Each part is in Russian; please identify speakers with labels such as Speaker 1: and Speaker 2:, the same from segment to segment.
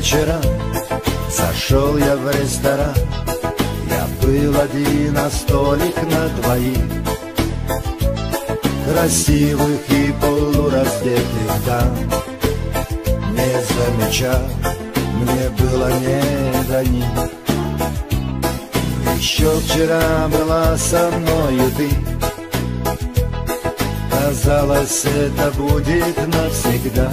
Speaker 1: вечером зашел я в ресторан. Я был один, а столик на двоих, красивых и полураздетых дам. Не замечал, мне было не до них. Еще вчера была со мною ты. Казалось, это будет навсегда.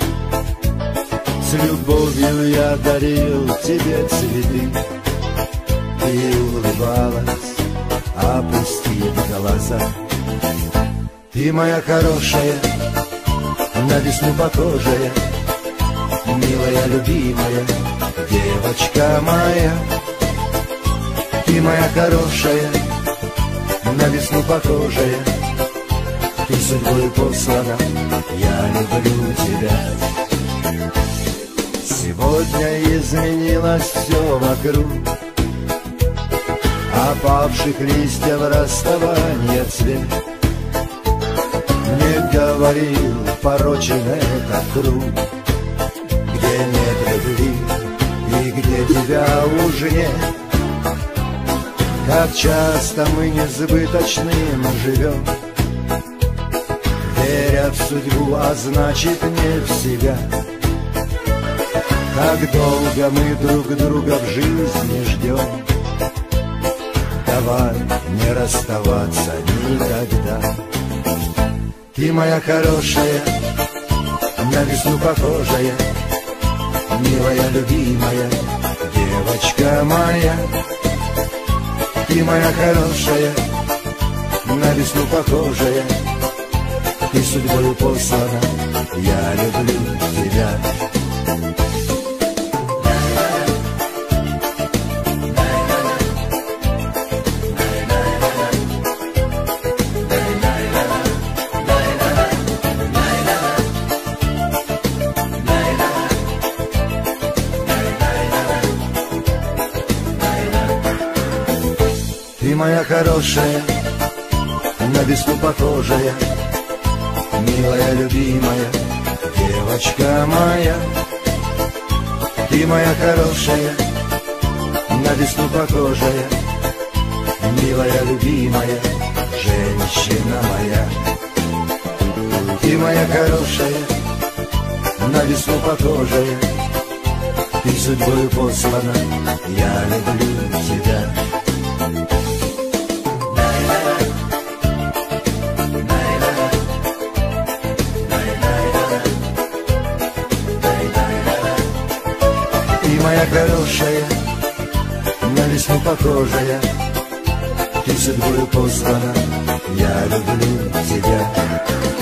Speaker 1: С любовью я дарил тебе цветы. Ты улыбалась, опустив глаза. Ты моя хорошая, на весну похожая, милая, любимая, девочка моя. Ты моя хорошая, на весну похожая, ты судьбой послана, я люблю тебя. Сегодня изменилось все вокруг, опавших листьев расставания цвет. Мне говорил порочен этот круг, где нет любви и где тебя уже нет. Как часто мы несбыточным живем, веря в судьбу, а значит не в себя. Как долго мы друг друга в жизни ждем, давай не расставаться никогда. Ты моя хорошая, на весну похожая, милая, любимая, девочка моя. Ты моя хорошая, на весну похожая, ты судьбою послана, я люблю тебя. Ты моя хорошая, на весну похожая, милая, любимая, девочка моя. Ты моя хорошая, на весну похожая, милая, любимая, женщина моя. Ты моя хорошая, на весну похожая, ты судьбою послана, я люблю тебя. Ты моя хорошая, на весну похожая, ты судьбою послана, я люблю тебя.